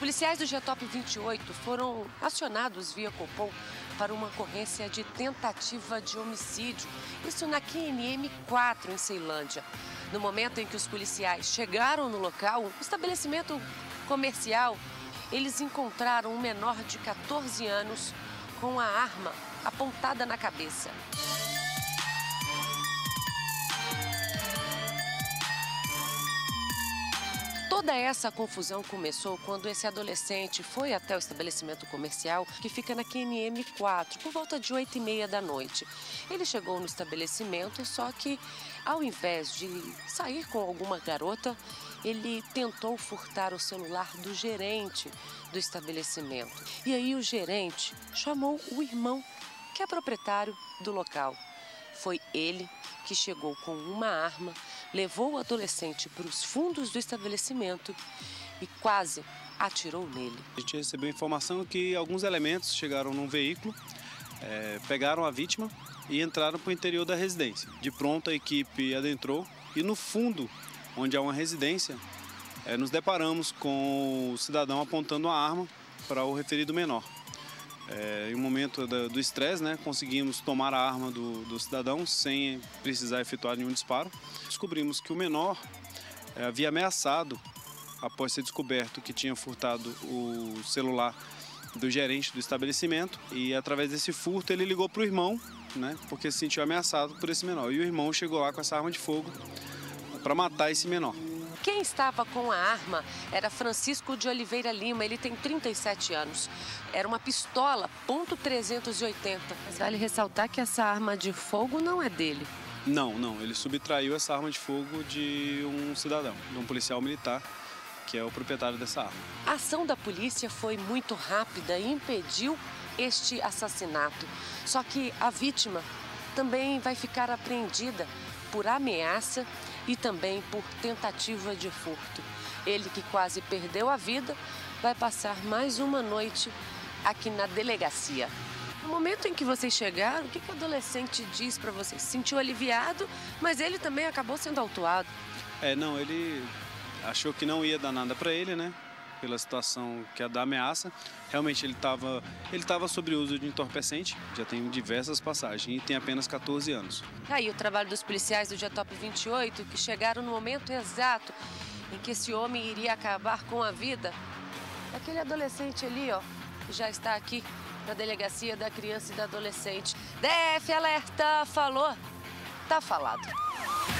policiais do GTOP 28 foram acionados via Copom para uma ocorrência de tentativa de homicídio, isso na QNM 4, em Ceilândia. No momento em que os policiais chegaram no local, um estabelecimento comercial, eles encontraram um menor de 14 anos com a arma apontada na cabeça. Toda essa confusão começou quando esse adolescente foi até o estabelecimento comercial que fica na QNM 4, por volta de 8h30 da noite. Ele chegou no estabelecimento, só que ao invés de sair com alguma garota, ele tentou furtar o celular do gerente do estabelecimento. E aí o gerente chamou o irmão, que é proprietário do local. Foi ele que chegou com uma arma, levou o adolescente para os fundos do estabelecimento e quase atirou nele. A gente recebeu informação que alguns elementos chegaram num veículo, pegaram a vítima e entraram para o interior da residência. De pronto a equipe adentrou e no fundo, onde há uma residência, nos deparamos com o cidadão apontando a arma para o referido menor. Em um momento do estresse, conseguimos tomar a arma do cidadão sem precisar efetuar nenhum disparo. Descobrimos que o menor havia ameaçado, após ser descoberto que tinha furtado o celular do gerente do estabelecimento, e através desse furto ele ligou para o irmão, porque se sentiu ameaçado por esse menor. E o irmão chegou lá com essa arma de fogo para matar esse menor. Quem estava com a arma era Francisco de Oliveira Lima, ele tem 37 anos. Era uma pistola .380. Mas vale ressaltar que essa arma de fogo não é dele. Não, ele subtraiu essa arma de fogo de um cidadão, de um policial militar, que é o proprietário dessa arma. A ação da polícia foi muito rápida e impediu este assassinato. Só que a vítima também vai ficar apreendida por ameaça e também por tentativa de furto. Ele, que quase perdeu a vida, vai passar mais uma noite aqui na delegacia. No momento em que vocês chegaram, o que o adolescente diz para vocês? Se sentiu aliviado, mas ele também acabou sendo autuado. Não, ele achou que não ia dar nada para ele, pela situação que é da ameaça. Realmente ele estava sob o uso de entorpecente, já tem diversas passagens e tem apenas 14 anos. Aí o trabalho dos policiais do GTOP 28, que chegaram no momento exato em que esse homem iria acabar com a vida. Aquele adolescente ali, que já está aqui na delegacia da criança e do adolescente. DF, alerta, falou, tá falado.